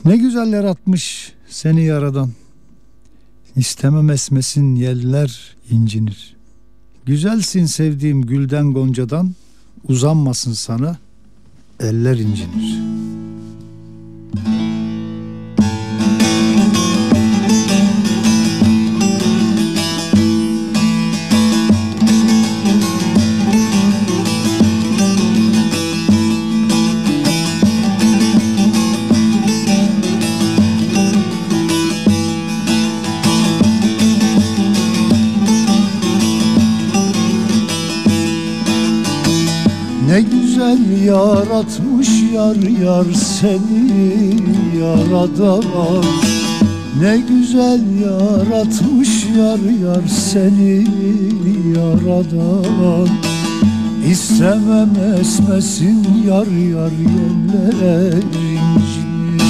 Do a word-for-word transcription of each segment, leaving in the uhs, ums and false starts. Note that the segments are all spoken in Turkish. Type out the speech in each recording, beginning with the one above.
Ne güzel yaratmış seni yaradan, İstemem esmesin yeller incinir. Güzelsin sevdiğim gülden goncadan, uzanmasın sana eller incinir. Ne güzel yaratmış yar yar seni yaradan, ne güzel yaratmış yar yar seni yaradan. İstemem esmesin yar yar yeller incinir.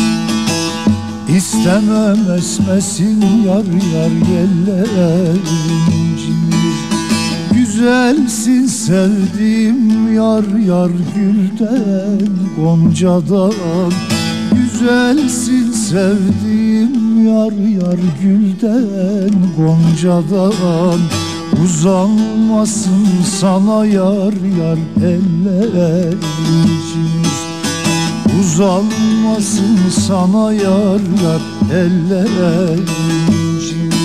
İstemem esmesin yar yar yeller incinir. Güzelsin sevdiğim yar yar gülden goncadan. Güzelsin sevdiğim yar yar gülden goncadan. Uzanmasın sana yar yar eller incinir. Uzanmasın sana yar yar eller incinir.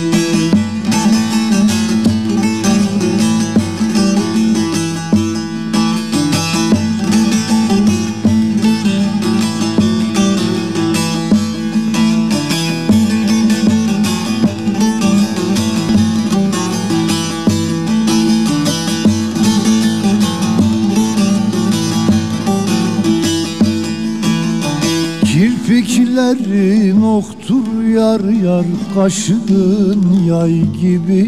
Kirpiklerin oktur yar yar kaşın yay gibi.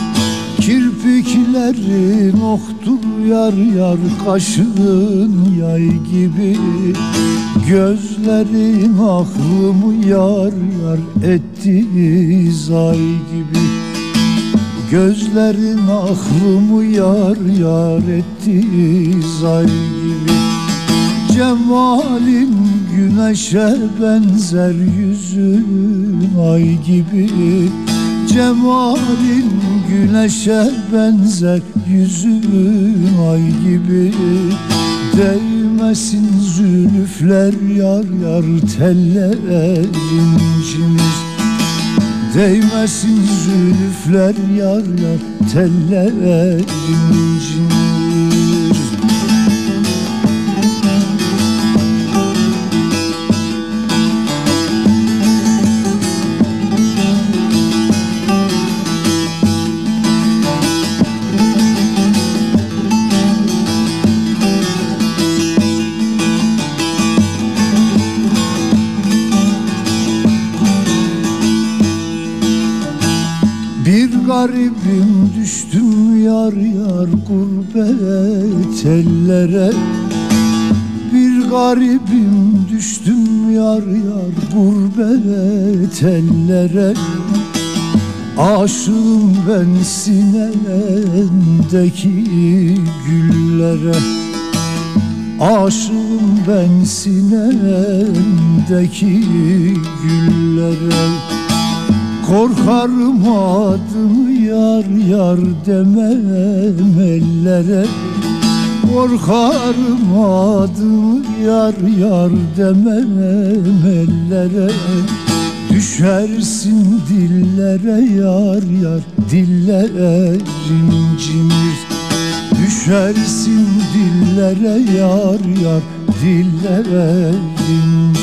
Kirpiklerin oktur yar yar kaşın yay gibi. Gözlerin aklımı yar yar etti zay gibi. Gözlerin aklımı yar yar etti zay gibi. Cemalin güneşe benzer yüzün ay gibi. Cemalin güneşe benzer yüzün ay gibi. Değmesin zülüfler yar yar teller incinir. Değmesin zülüfler yar yar teller incinir. Garibim düştüm yar yar gurbet ellere. Bir garibim düştüm yar yar gurbet ellere. Aşığım ben sinemdeki güllere. Aşığım ben sinemdeki güllere. Korkarım adını yar yar demem ellere. Korkarım adını yar yar demem ellere. Düşersin dillere yar yar diller incinir. Düşersin dillere yar yar diller incinir.